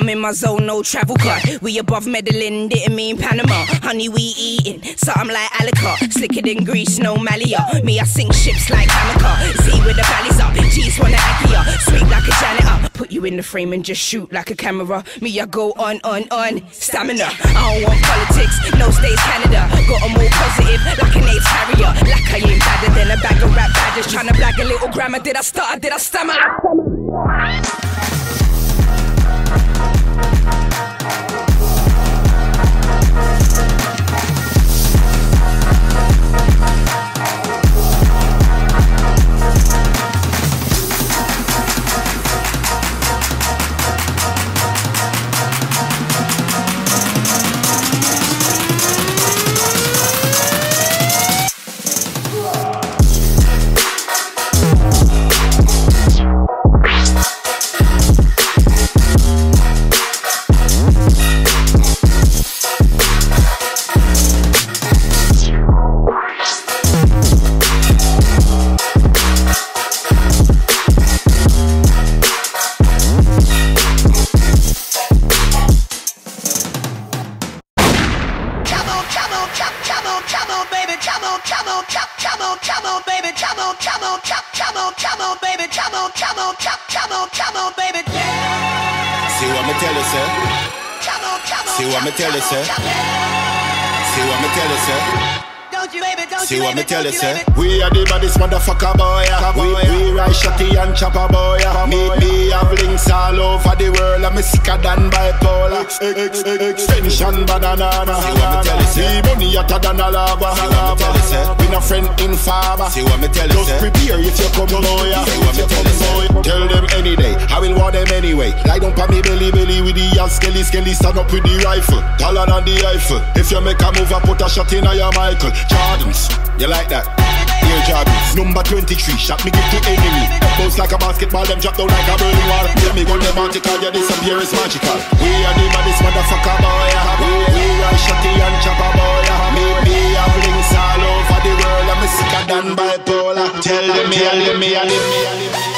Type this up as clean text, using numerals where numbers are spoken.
I'm in my zone, no travel card. We above Medellin, didn't mean Panama. Honey, we eating, something like Alicot. Slicker than grease, no Malia. Me, I sink ships like Hamaka. See where the valleys up, G's wanna Akia. Sweet like a janitor. Put you in the frame and just shoot like a camera. Me, I go on. Stamina, I don't want politics, no states Canada. Got 'em all positive, like an AIDS carrier. Like I ain't badder than a bag of rap badgers. Tryna blag a little grammar, did I stutter, did I stammer? See what me tell you, sir? See what me tell you, sir? See what me tell you, sir? See what me tell you, sir? We are the baddest motherfucker, boy. We ride shotty and chopper, boy. Me have links all over the world. I'm sicker than bipolar. Extension banana. See what me tell you, sir? See money hotter than a lava. See what me tell you, sir? We no friend in farmer. See what me tell you, sir? Just prepare if you come, boy. See what me tell you, sir? Tell them any day, I will want them anyway. Lie down pa me belly with the ass skelly. Stand up with the rifle, taller than the Eiffel. If you make a move, I put a shot in your Michael Jordans. You like that? Air Jordans. Number 23, shot me give to enemy. Bounce like a basketball, them drop down like a burning wall. Tell me gun them article, your disappear is magical. We are the baddest motherfucker, boy. We ride shotty and chopper, boy. Me have links all over the world. I'm sicker than bipolar. Tell them me.